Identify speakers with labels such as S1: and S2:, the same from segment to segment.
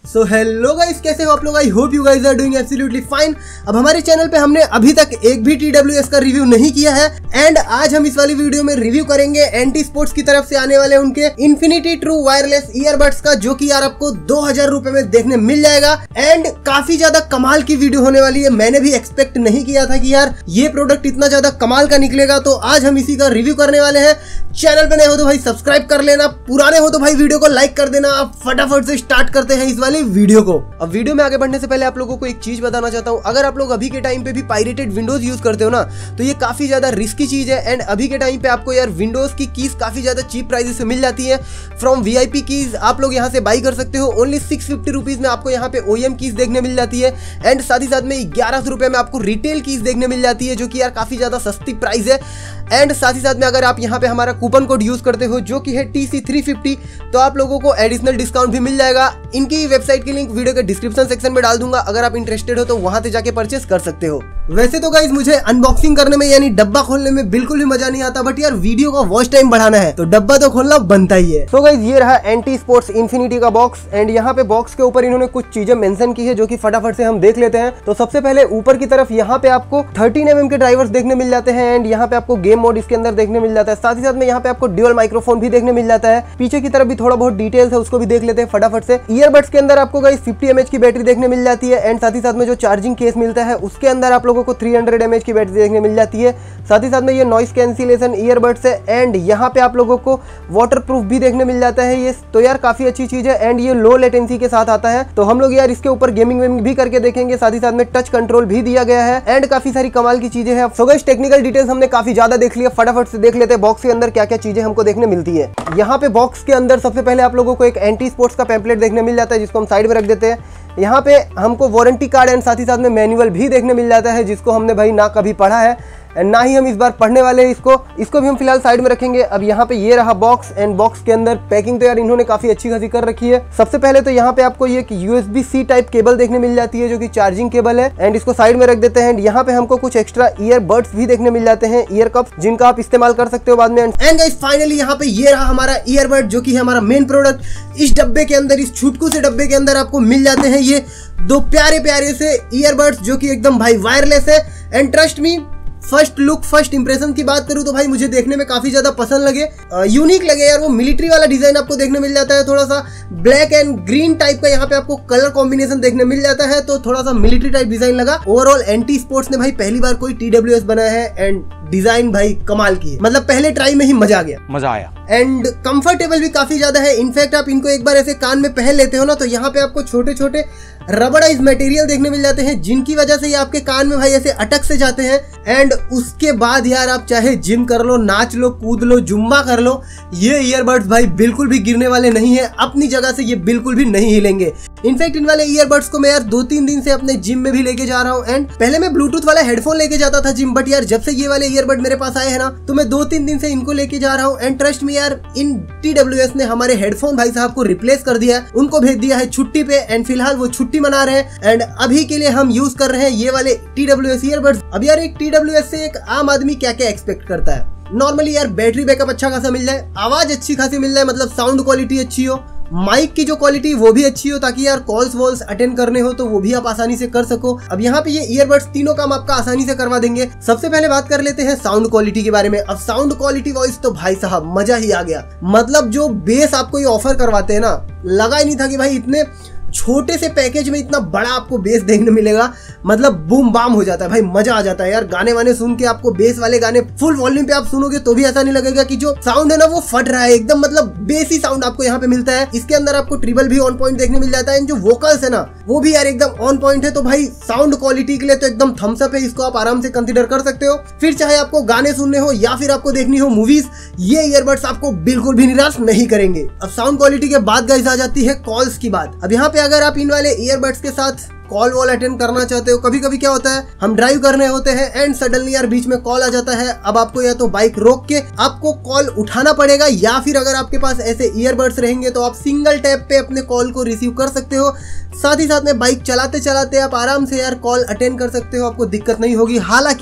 S1: So hello guys, कैसे हो आप लोग? I hope you guys are doing absolutely fine. अब हमारे चैनल पे हमने अभी तक एक भी TWS का रिव्यू नहीं किया है एंड आज हम इस वाली वीडियो में रिव्यू करेंगे एंटी स्पोर्ट्स की तरफ से आने वाले उनके इन्फिनिटी ट्रू वायरलेस ईयरबड्स का, जो कि यार आपको 2000 रुपए में देखने मिल जाएगा एंड काफी ज्यादा कमाल की वीडियो होने वाली है। मैंने भी एक्सपेक्ट नहीं किया था कि यार ये प्रोडक्ट इतना ज्यादा कमाल का निकलेगा, तो आज हम इसी का रिव्यू करने वाले हैं। चैनल पे नए हो तो भाई सब्सक्राइब कर लेना, पुराने हो तो भाई वीडियो को लाइक कर देना। अब फटाफट से स्टार्ट करते हैं इस वाली वीडियो को। अब वीडियो में आगे बढ़ने से पहले आप लोगों को एक चीज बताना चाहता हूं, अगर आप लोग अभी के टाइम पे भी पायरेटेड विंडोज यूज करते हो ना, तो ये काफी ज्यादा रिस्की चीज है एंड अभी के टाइम पे आपको यार विंडोज की कीज काफी ज्यादा चीप प्राइसेस से मिल जाती है। फ्रॉम VIP कीज आप लोग यहाँ से बाई कर सकते हो। ओनली 650 रुपीज में आपको यहाँ पे OEM कीज देखने मिल जाती है एंड साथ ही साथ में 1100 रुपए में आपको रिटेल कीज देखने मिल जाती है, जो कि यार काफी ज्यादा सस्ती प्राइस है। एंड साथ ही साथ में अगर आप यहाँ पे हमारा कूपन कोड यूज करते हो जो कि है TC350, तो आप लोगों को एडिशनल डिस्काउंट भी मिल जाएगा। इनकी वेबसाइट की लिंक वीडियो के डिस्क्रिप्शन सेक्शन में डाल दूंगा, अगर आप इंटरेस्टेड हो तो वहां से जाके परचेस कर सकते हो। वैसे तो गाइस मुझे अनबॉक्सिंग करने में यानी डब्बा खोलने में बिल्कुल भी मजा नहीं आता, बट यार वीडियो का वॉच टाइम बढ़ाना है तो डब्बा तो खोलना बनता ही है। तो गाइस ये रहा एंटी स्पोर्ट्स इन्फिनिटी का बॉक्स एंड यहाँ पे बॉक्स के ऊपर इन्होंने कुछ चीजें मेंशन की है जो कि फटाफट से हम देख लेते हैं। तो सबसे पहले ऊपर की तरफ यहाँ पे आपको 13 mm के ड्राइवर्स देखने मिल जाते हैं एंड यहाँ पे आपको गेम मोड इसके अंदर देखने मिल जाता है। साथ ही साथ में यहाँ पे आपको ड्यूअल माइक्रोफोन भी देखने मिल जाता है। पीछे की तरफ भी थोड़ा बहुत डिटेल्स है, उसको भी देख लेते हैं फटाफट से। ईयरबड्स के अंदर आपको गाइस 50 mAh की बैटरी देखने मिल जाती है एंड साथ ही साथ में जो चार्जिंग केस मिलता है उसके अंदर आप लोगों को 300 mAh की बैटरी देखने मिल जाती है। साथ ही साथ में ये नॉइस कैंसिलेशन ईयरबड्स है एंड यहाँ पे आप लोगों को वाटर प्रूफ भी देखने मिल जाता है। ये तो यार काफी अच्छी चीज है एंड ये लो लेटेंसी के साथ आता है, तो हम लोग यार इसके ऊपर गेमिंग वेमिंग भी करके देखेंगे। साथ ही साथ में टच कंट्रोल भी दिया गया है एंड काफी सारी कमाल की चीजें हैं। सो गाइस टेक्निकल डिटेल्स हमने काफी ज्यादा देख लिया, फटाफट से देख लेते हैं बॉक्स के अंदर क्या क्या चीजें हमको देखने मिलती है। यहाँ पे बॉक्स के अंदर सबसे पहले आप लोगों को एक एंटी स्पोर्ट्स का पैम्पलेट देखने मिल जाता है, जिसको हम साइड में रख देते हैं। यहाँ पे हमको वारंटी कार्ड एंड साथ ही साथ में मैनुअल भी देखने मिल जाता है, जिसको हमने भाई ना कभी पढ़ा है ना ही हम इस बार पढ़ने वाले हैं। इसको भी हम फिलहाल साइड में रखेंगे। अब यहाँ पे ये रहा बॉक्स एंड बॉक्स के अंदर पैकिंग तो यार इन्होंने काफी अच्छी खासी कर रखी है। सबसे पहले तो यहाँ पे आपको ये USB-C टाइप केबल देखने मिल जाती है, जो कि चार्जिंग केबल है एंड इसको साइड में रख देते हैं। यहाँ पे हमको कुछ एक्स्ट्रा ईयरबड्स भी देखने मिल जाते हैं, ईयर कप्स, जिनका आप इस्तेमाल कर सकते हो बाद में। एंड गाइस फाइनली यहाँ पे ये रहा हमारा ईयरबड, जो कि है हमारा मेन प्रोडक्ट। इस डब्बे के अंदर, इस छुटकू से डब्बे के अंदर आपको मिल जाते हैं ये दो प्यारे प्यारे से ईयरबड्स, जो कि एकदम भाई वायरलेस है and trust me, first look first impression की बात करूं तो भाई मुझे देखने में काफी ज्यादा पसंद लगे, यूनिक लगे यार। वो मिलिट्री वाला डिजाइन आपको देखने मिल जाता है, थोड़ा सा ब्लैक एंड ग्रीन टाइप का यहाँ पे आपको कलर कॉम्बिनेशन देखने मिल जाता है, तो थोड़ा सा मिलिट्री टाइप डिजाइन लगा। ओवरऑल एंटी स्पोर्ट्स ने भाई पहली बार कोई TWS बनाया है एंड डिजाइन भाई कमाल की है, मतलब पहले ट्राई में ही मजा आ गया, मजा आया। एंड कंफर्टेबल भी काफी ज्यादा है। इनफैक्ट आप इनको एक बार ऐसे कान में पहन लेते हो ना, तो यहाँ पे आपको छोटे छोटे रबड़ाइज मटेरियल देखने मिल जाते हैं, जिनकी वजह से ये आपके कान में भाई ऐसे अटक से जाते हैं एंड उसके बाद यार आप चाहे जिम कर लो, नाच लो, कूद लो, जुम्बा कर लो, ये ईयरबड्स भाई बिल्कुल भी गिरने वाले नहीं है, अपनी जगह से ये बिल्कुल भी नहीं हिलेंगे। इनफैक्ट इन वाले ईयरबड्स को मैं यार 2-3 दिन से अपने जिम में भी लेके जा रहा हूँ एंड पहले मैं ब्लूटूथ वाला हेडफोन लेके जाता था जिम, बट यार जब से ये वाले ईयरबड मेरे पास आए हैं ना, तो मैं 2-3 दिन से इनको लेके जा रहा हूँ एंड ट्रस्ट में यार इन TWS ने हमारे हेडफोन भाई साहब को रिप्लेस कर दिया है, उनको भेज दिया है छुट्टी पे एंड फिलहाल वो छुट्टी मना रहे हैं एंड अभी के लिए हम यूज कर रहे हैं ये वाले TWS ईयरबड्स। अब यार एक TWS से एक आम आदमी क्या क्या एक्सपेक्ट करता है? नॉर्मली यार बैटरी बैकअप अच्छा खासा मिल जाए, आवाज अच्छी खासी मिल जाए, मतलब साउंड क्वालिटी अच्छी हो, माइक की जो क्वालिटी वो भी अच्छी हो, ताकि यार कॉल्स वॉल्स अटेंड करने हो तो वो भी आप आसानी से कर सको। अब यहाँ पे ये ईयरबड्स तीनों काम आपका आसानी से करवा देंगे। सबसे पहले बात कर लेते हैं साउंड क्वालिटी के बारे में। अब साउंड क्वालिटी वॉइस तो भाई साहब मजा ही आ गया, मतलब जो बेस आपको ये ऑफर करवाते हैं ना, लगा ही नहीं था कि भाई इतने छोटे से पैकेज में इतना बड़ा आपको बेस देखने मिलेगा, मतलब बूम बाम हो जाता है भाई, मजा आ जाता है यार। गाने वाने सुन के आपको बेस वाले गाने फुल वॉल्यूम पे आप सुनोगे तो भी ऐसा नहीं लगेगा कि जो साउंड है ना वो फट रहा है, एकदम मतलब बेसी साउंड आपको यहाँ पे मिलता है। इसके अंदर आपको ट्रिबल भी ऑन पॉइंट देखने मिल जाता है, जो वोकल्स है ना वो भी यार एकदम ऑन पॉइंट है, तो भाई साउंड क्वालिटी के लिए तो एकदम थम्स अप है, इसको आप आराम से कंसिडर कर सकते हो। फिर चाहे आपको गाने सुनने हो या फिर आपको देखनी हो मूवीज, ये ईयरबड्स आपको बिल्कुल भी निराश नहीं करेंगे। अब साउंड क्वालिटी के बाद गाइस आ जाती है कॉल्स की बात। अब यहाँ पे अगर आप इन वाले ईयरबड्स के साथ कॉल वॉल अटेंड करना चाहते हो, कभी कभी क्या होता है हम ड्राइव करने होते हैं एंड सडनली यार बीच में कॉल आ जाता है, अब आपको या तो बाइक रोक के आपको कॉल उठाना पड़ेगा, या फिर अगर आपके पास ऐसे ईयरबड्स रहेंगे तो आप सिंगल टैप पे अपने कॉल को रिसीव कर सकते हो। साथ ही साथ में बाइक चलाते चलाते आप आराम से यार कॉल अटेंड कर सकते हो, आपको दिक्कत नहीं होगी। हालांकि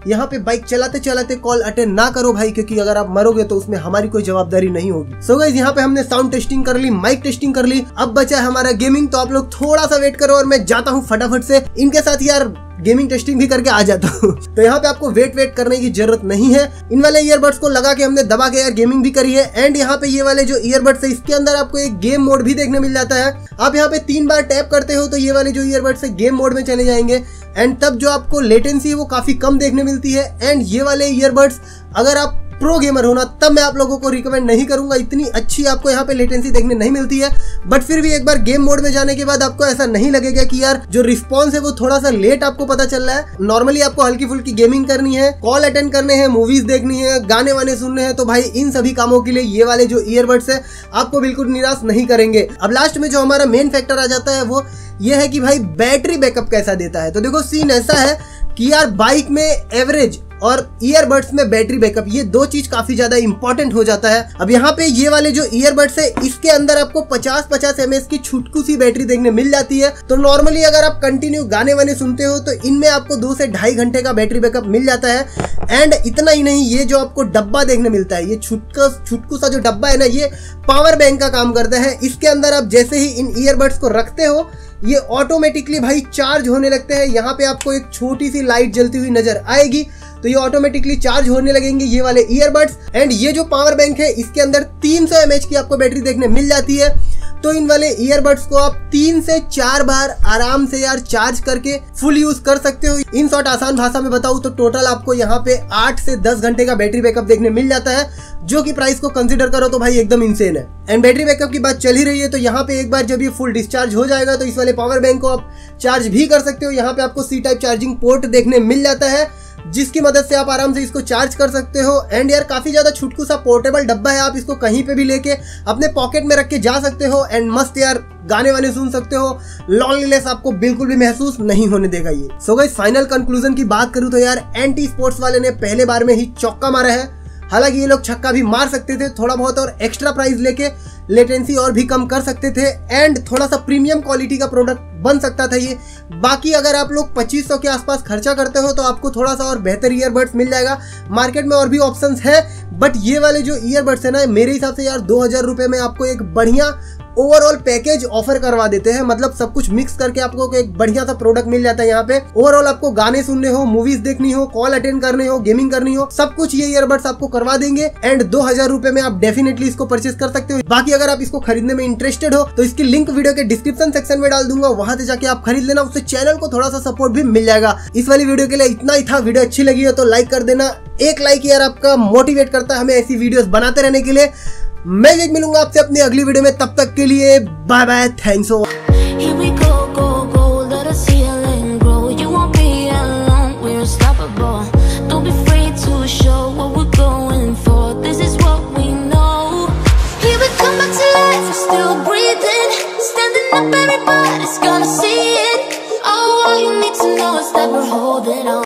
S1: यहाँ पे बाइक चलाते चलाते कॉल अटेंड ना करो भाई, क्योंकि अगर आप मरोगे तो उसमें हमारी कोई जवाबदारी नहीं होगी। सो गाइस यहाँ पे हमने साउंड टेस्टिंग कर ली, माइक टेस्टिंग कर ली, अब बचा है हमारा गेमिंग। तो आप लोग थोड़ा सा वेट करो और मैं जाता हूँ फटाफट से इनके साथ यार गेमिंग टेस्टिंग भी करके आ जाता हूँ। तो यहाँ पे आपको वेट करने की जरूरत नहीं है। इन वाले ईयरबड्स को लगा के हमने दबा के यार गेमिंग भी करी है। एंड यहाँ पे ये वाले जो ईयरबड्स है इसके अंदर आपको एक गेम मोड भी देखने मिल जाता है। आप यहाँ पे 3 बार टैप करते हो तो ये वाले जो ईयरबड्स है गेम मोड में चले जाएंगे। एंड तब जो आपको लेटेंसी है वो काफी कम देखने मिलती है। एंड ये वाले ईयरबड्स अगर आप प्रो गेमर होना तब मैं आप लोगों को रिकमेंड नहीं करूंगा, इतनी अच्छी आपको यहाँ पे लेटेंसी देखने नहीं मिलती है। बट फिर भी एक बार गेम मोड में जाने के बाद आपको ऐसा नहीं लगेगा कि यार जो रिस्पॉन्स है वो थोड़ा सा लेट आपको पता चल रहा है। नॉर्मली आपको हल्की फुल्की गेमिंग करनी है, कॉल अटेंड करने हैं, मूवीज देखनी है, गाने वाने सुनने हैं, तो भाई इन सभी कामों के लिए ये वाले जो ईयरबड्स है आपको बिल्कुल निराश नहीं करेंगे। अब लास्ट में जो हमारा मेन फैक्टर आ जाता है वो ये है कि भाई बैटरी बैकअप कैसा देता है। तो देखो सीन ऐसा है कि यार बाइक में एवरेज और ईयरबड्स में बैटरी बैकअप, ये 2 चीज काफी ज्यादा इंपॉर्टेंट हो जाता है। अब यहाँ पे ये वाले जो ईयरबड्स है इसके अंदर आपको 50-50 mAh की छुटकू सी बैटरी देखने मिल जाती है। तो नॉर्मली अगर आप कंटिन्यू गाने वाने सुनते हो तो इनमें आपको 2 से 2.5 घंटे का बैटरी बैकअप मिल जाता है। एंड इतना ही नहीं, ये जो आपको डब्बा देखने मिलता है, ये छुटकू सा जो डब्बा है ना, ये पावर बैंक का काम करता है। इसके अंदर आप जैसे ही इन ईयरबड्स को रखते हो ये ऑटोमेटिकली भाई चार्ज होने लगते हैं। यहाँ पे आपको एक छोटी सी लाइट जलती हुई नजर आएगी तो ये ऑटोमेटिकली चार्ज होने लगेंगे ये वाले ईयरबड्स। एंड ये जो पावर बैंक है इसके अंदर 300 mAh की आपको बैटरी देखने मिल जाती है। तो इन वाले ईयरबड्स को आप 3 से 4 बार आराम से यार चार्ज करके फुल यूज कर सकते हो। इन शॉर्ट आसान भाषा में बताऊं तो टोटल आपको यहाँ पे 8 से 10 घंटे का बैटरी बैकअप देखने मिल जाता है, जो कि प्राइस को कंसीडर करो तो भाई एकदम इंसेन है। एंड बैटरी बैकअप की बात चल ही रही है तो यहाँ पे एक बार जब ये फुल डिस्चार्ज हो जाएगा तो इस वाले पावर बैंक को आप चार्ज भी कर सकते हो। यहाँ पे आपको C टाइप चार्जिंग पोर्ट देखने मिल जाता है जिसकी मदद से आप आराम से इसको चार्ज कर सकते हो। एंड यार काफी ज्यादा छुटकू सा पोर्टेबल डब्बा है, आप इसको कहीं पे भी लेके अपने पॉकेट में रख के जा सकते हो। एंड मस्त यार गाने वाने सुन सकते हो, लॉन्लीनेस आपको बिल्कुल भी महसूस नहीं होने देगा ये। सो गाइस फाइनल कंक्लूजन की बात करूं तो यार एंटी स्पोर्ट्स वाले ने पहले बार में ही चौका मारा है। हालांकि ये लोग छक्का भी मार सकते थे, थोड़ा बहुत और एक्स्ट्रा प्राइस लेके लेटेंसी और भी कम कर सकते थे एंड थोड़ा सा प्रीमियम क्वालिटी का प्रोडक्ट बन सकता था ये। बाकी अगर आप लोग 2500 के आसपास खर्चा करते हो तो आपको थोड़ा सा और बेहतर ईयरबड्स मिल जाएगा। मार्केट में और भी ऑप्शंस है, बट ये वाले जो ईयरबड्स है ना मेरे हिसाब से यार 2000 रुपए में आपको एक बढ़िया ओवरऑल पैकेज ऑफर करवा देते हैं। मतलब सब कुछ मिक्स करके आपको एक बढ़िया सा प्रोडक्ट मिल जाता है यहाँ पे। ओवरऑल आपको गाने सुनने हो, मूवीज देखनी हो, कॉल अटेंड करने हो, गेमिंग करनी हो, सब कुछ ये ईयरबड्स आपको करवा देंगे। एंड 2000 रुपए में आप डेफिनेटली इसको परचेस कर सकते हो। बाकी अगर आप इसको खरीदने में इंटरेस्टेड हो तो इसकी लिंक वीडियो के डिस्क्रिप्शन सेक्शन में डाल दूंगा, वहां से जाके आप खरीद लेना, उससे चैनल को थोड़ा सा सपोर्ट भी मिल जाएगा। इस वाली वीडियो के लिए इतना ही था। वीडियो अच्छी लगी हो तो लाइक कर देना, एक लाइक यार आपका मोटिवेट करता है हमें ऐसी वीडियोस बनाते रहने के लिए। मैं एक मिलूंगा आपसे अपनी अगली वीडियो में, तब तक के लिए bye bye, thanks for
S2: still breathing, standing up, everybody's gonna see it. All you need to know is that we're holding on.